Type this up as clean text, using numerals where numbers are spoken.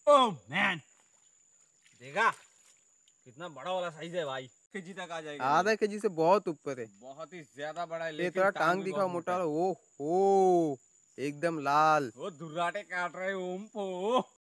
Oh man, देखा कितना बड़ा वाला साइज है भाई। केजी तक आ जाएगा। आधा केजी से बहुत ऊपर है। बहुत ही ज्यादा बड़ा है, ये लेकिन थोड़ा टांग टांग भी दिखाओ बहुत मोटा मोटा है। वाला। ओ एकदम लाल। वो दुर्राटे काट रहे ओम को।